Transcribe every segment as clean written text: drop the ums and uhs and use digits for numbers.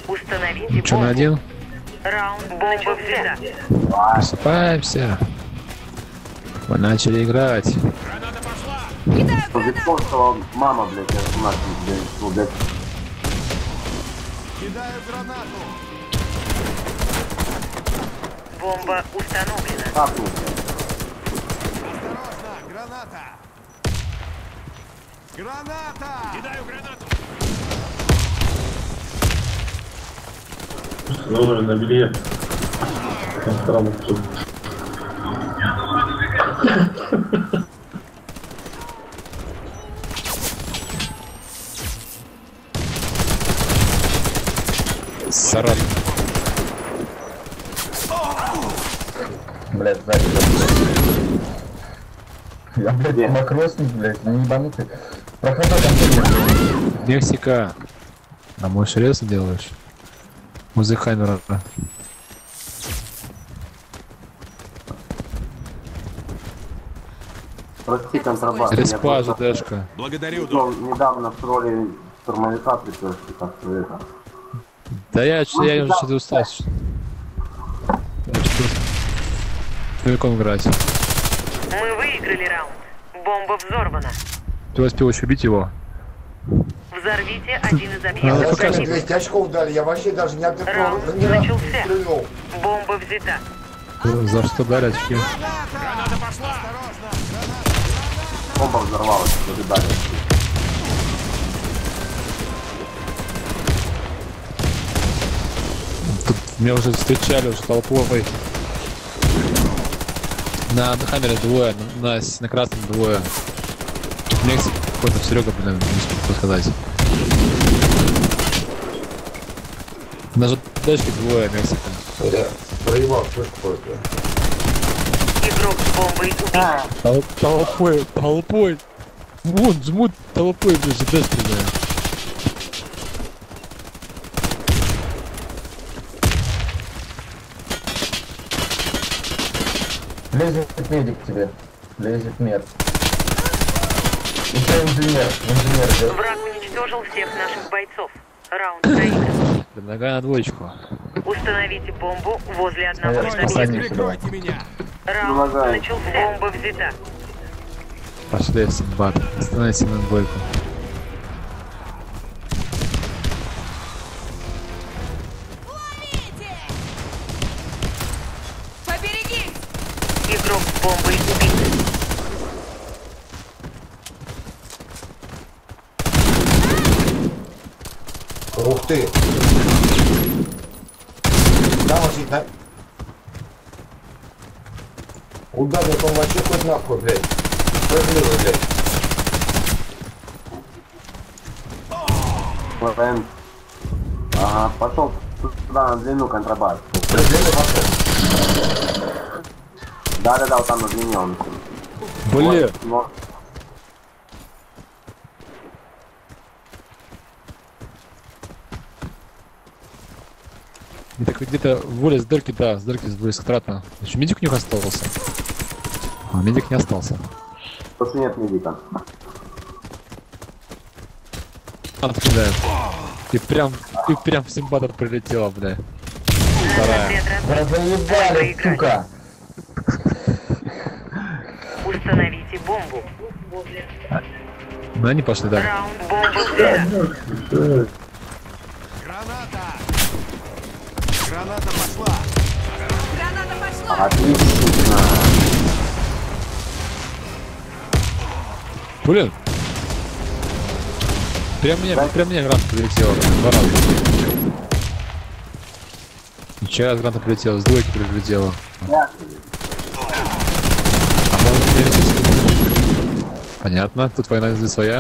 Установите Че на один? Раунд бомба взята. Просыпаемся. Мы начали играть. Витковского мама, блядь, я с нашим, блядь. Кидаю гранату. Бомба установлена. Капнул. Осторожно, граната. Граната! Кидаю гранату. Установлен на белье. Странно, что... Саратов. Блядь, сзади. Я, блядь, макросник, блядь, не ебанутый. Прохода контейнер. Мексика. А мой шрез делаешь? Возле Хаммера. Прости, контрабас. Респа, ЖДшка. Благодарю, Недавно в роли штурмовика приперся, как что это. Да я уже что-то устал. Я что-то штурмовиком играть. Мы выиграли раунд. Бомба взорвана. Ты успел еще убить его? Взорвите один из Надо объектов пока противника. 200 очков дали, я вообще даже не Раунд ни разу не начался. стрельнул. Бомба взята. За что дали очки? граната пошла. Осторожно, граната. Бомба взорвалась, задали. Тут меня уже встречали уже толпой. На Хаммере двое, на красном двое. Мексик какой-то Серега, блин, не успел сказать. На ЖДшке двое Мексика. Да, проебал, слышь, какой-то. Игрок с бомбой убит. Толпой. Вон, жмут толпой, блин, ЖДшки, блин. Лезет медик к тебе. Лезет мед. Еще инженер идет. Враг уничтожил всех наших бойцов. Раунд проигран. Предлагаю на двоечку. Установите бомбу возле одного из Наверное, объектов. посадим. Прикройте меня. Раунд Предлагаю. начался. Бомба взята. Пошли в Синбад. Остановите на двойку. Поберегись! Игрок с бомбой убит. Ух ты! Там вот да? Ударник он вообще хоть нахуй, блядь. Справедливо, блядь. ПВН. Ага, пошел туда на длину контрабас. Раздельный пошел. Да, вот там на длине он. Блин. Вот. Где-то вылез с дырки, да, с дырки вылез кратно. Еще медик у них остался. А, медик не остался. Просто нет медика. Откидает. И прям в Симбатор прилетела, бля. Вторая. Разъебали, сука. Установите бомбу. Ну они пошли, да. Раунд бомба взята. Граната. Граната пошла. Граната пошла! Отлично. Блин. Прям мне граната прилетела. Два раза. Еще раз граната прилетела, с двойки прилетела. А может здесь? Понятно, тут война здесь своя.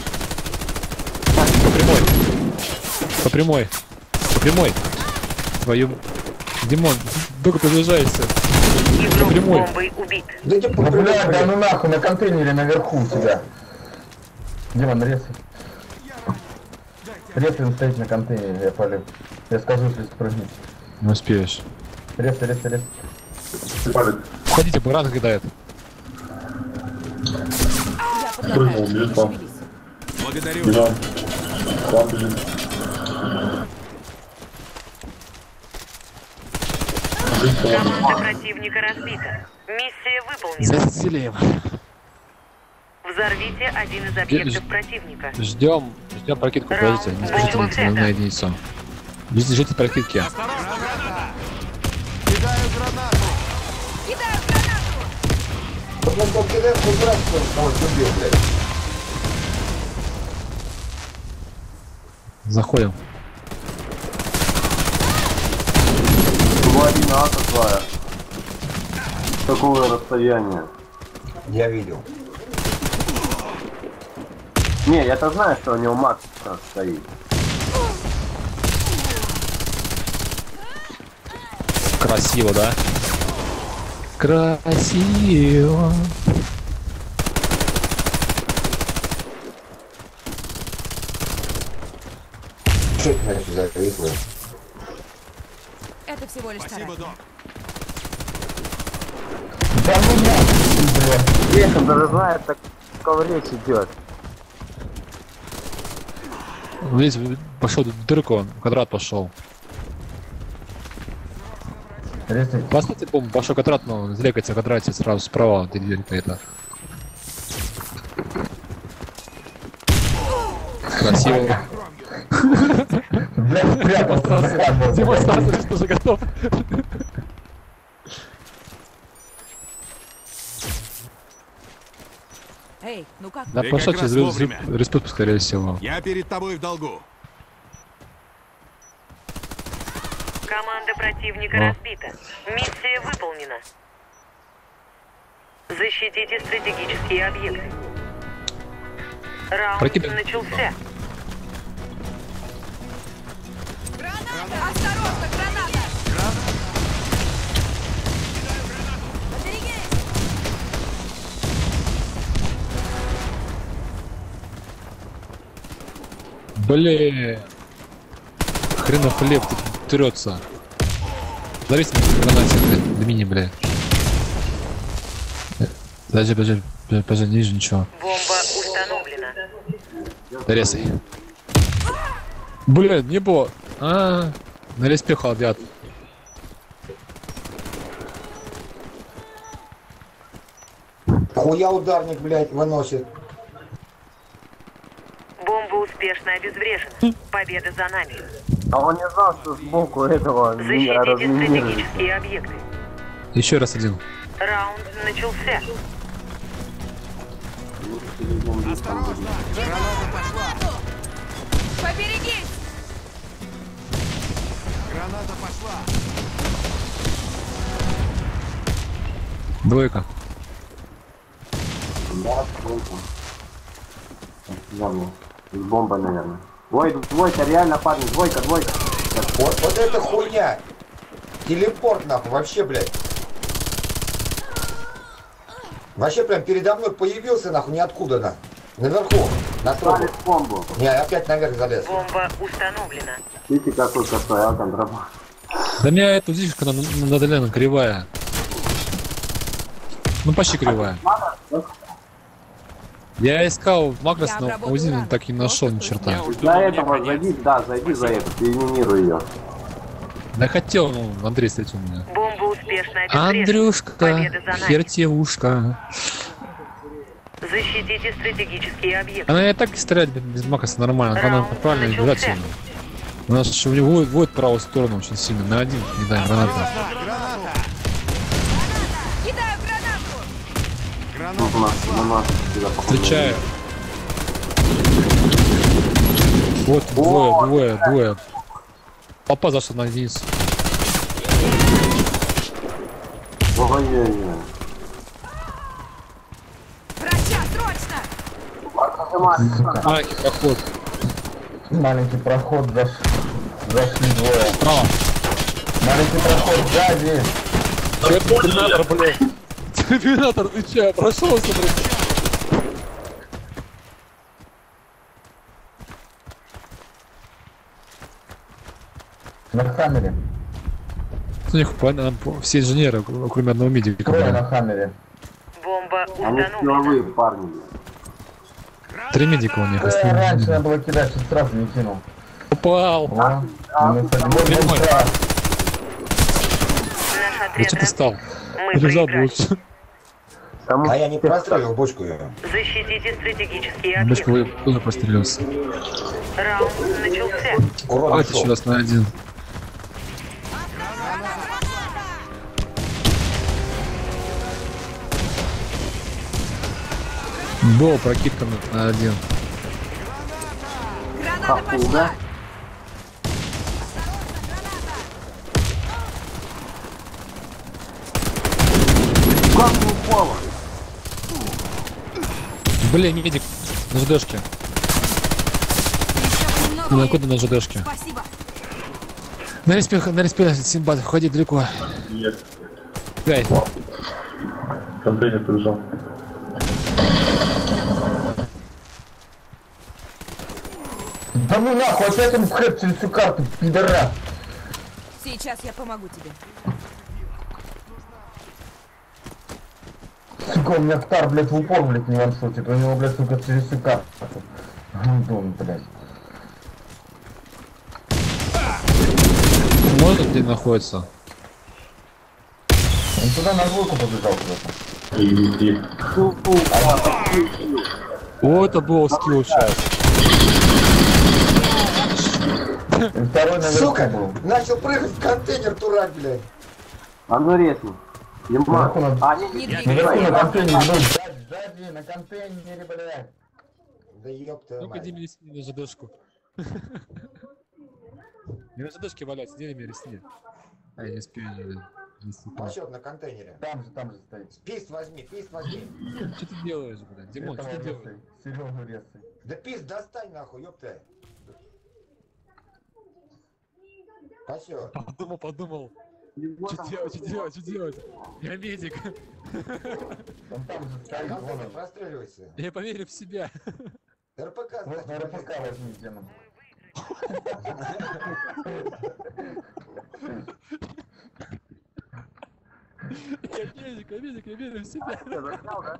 По прямой. По прямой. По прямой. Твою... Димон, только приближайся. Игрок с прямой. бомбой убит. Да иди Ну, блядь, да блядь. ну нахуй, на контейнере наверху у тебя. Димон, резай. Резай, он стоит на контейнере, я полю. Я скажу, если спрыгнуть. Не успеешь. Резай, резай, резай. Уходите, граната кидает. Прыгнул, бежит к вам. Благодарю. Бежал. К вам бежит. Команда противника разбита. Миссия выполнена. Засилим. Взорвите один из объектов противника. Ждем прокидку, подождите, не спешите на единицу. Ждите прокидки. Осторожно, граната! Кидаю гранату! Кидаю гранату! Вот он там кидает, ну брат, что он кого-то убил, блядь. Заходим. Лови НАТО твоя. Какое расстояние? Я видел. Не, я-то знаю, что у него Макс стоит. Красиво, да? Красиво. Что это значит зависло? Это всего лишь Спасибо, таран. док. Да ну нахуй, блядь. Здесь он даже знает, так речь идет. Здесь пошел в дырку, он, квадрат пошел. Ресты. Поставьте бомбу, пошел квадрат, но злекайте в квадрате сразу справа, где дверь это. Красиво. Блядь, спрятался. Демонстрация тоже готов. Эй, ну как? Да Ты пошел как раз через вовремя. республику, скорее всего. Я перед тобой в долгу. Команда противника О. разбита. Миссия выполнена. Защитите стратегические объекты. Раунд Прокидай. начался. Граната! Осторожно, граната! Поберегись! Блин. Хренов хлеб тут трется. Зарись на гранате, блядь, до мини, блядь. Подожди, не вижу ничего. Бомба установлена. Зарезай. Блин, не было. На респе холодят. Хуя ударник, блядь, выносит. Бомба успешно обезврежена. Победа за нами. А он не знал, что сбоку этого Защитите разминируется. стратегические объекты. Еще раз один. Раунд начался. Осторожно! Граната пошла! Поберегись! Граната пошла! Двойка. Да, ладно. С бомбой, наверное. Ой, двойка, реально, парни, двойка. Вот это хуйня. Телепорт, нахуй, вообще, блядь. Вообще прям передо мной появился, нахуй, ниоткуда, на. Наверху, на трубу. Ставит бомбу. Не, опять наверх залез. Бомба установлена. Видите, какой косой, а, контрабанд. Да меня эту дичка надолена кривая. Ну почти кривая. Я искал макрос, Я но обработал узин рану. так и не нашел ни черта. За этого зайди, да, зайди за это, перенимируй ее. Да хотел, ну, Андрей встретил меня. Бомба успешно обезврежена. Андрюшка, Победа за нами. хертевушка. Защитите стратегические объекты. Она и так стреляет без макроса нормально, она Раунд правильно начался. играть сильно. У нас же у него воет правую сторону очень сильно, на один не дай граната. Граната! Кидаю гранату! Ну, на нас сюда походу. Встречаю. Вот двое. Папа зашел на единицу. Ой-ой-ой. Врача, срочно! Маленький проход. Маленький проход, зашли двое. Справа. Маленький проход сзади. Терминатор, блядь. Терминатор, ты че, прошелся, блядь. На хаммере. У них все инженеры, кроме одного медика. Трое на хаммере. Бомба Они установлена. силовые парни. 3 медика у них. Раньше надо было кидать, сейчас сразу не кинул. Упал. О, ну, кстати, вот Прямой. бомба. отряд что ты стал? Мы Лежал проиграли. лучше. Там А я не прострелил бочку ее. Защитите стратегические Бочку объекты. тоже пострелялся. Раунд начался. Урон Давайте еще ушел. раз на один. Был прокидка на один. Граната пошла! как не упало? Блин, медик на ЖДшке. Еще немного. Ну, куда на ЖДшке? Спасибо. На респе, Симбат, ходи далеко. Есть. Дай. Контейнер прижал. Да ну нахуй, опять он вхэп через всю карту, пидора. Сейчас я помогу тебе. Сука, у меня втар, блядь, в упор, блядь, не ваншотит. У него, блядь, сука, через всю карту. Гандон, блядь. Можно где находится? Он туда на двойку побежал куда-то. И О, это был скилл сейчас. И второй наверху Сука! был. Начал прыгать в контейнер, дурак, блядь. А ну резни. Ема. Наверху на- А, не, Не не, двигайся. Наверху на контейнере был. Сзади, на контейнере, блядь. Да ёпта Ну-ка, мать. иди мне ресни на ЖДшку. Не на ЖДшке валяться, где мне ресни? А, я не успею, не успею. Насчет на контейнере. Там же стоит. Пист возьми, пист возьми. Что ты делаешь, блядь? Димон, что ты делаешь? Серегу резай. Да пист достань нахуй, ёпта. Спасибо. Подумал. его Что там делать, что делать? Я медик. Он там же стоит, вон Контейнер он. простреливайся. Я поверю в себя. РПК, Вот на значит, РПК возьми, Демон. Я медик, я верю в себя. Я заснял, да?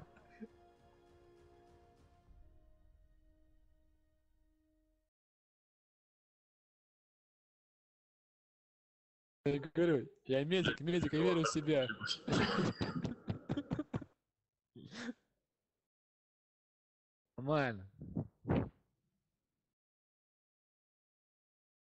Я говорю, я медик, я верю в себя. Нормально.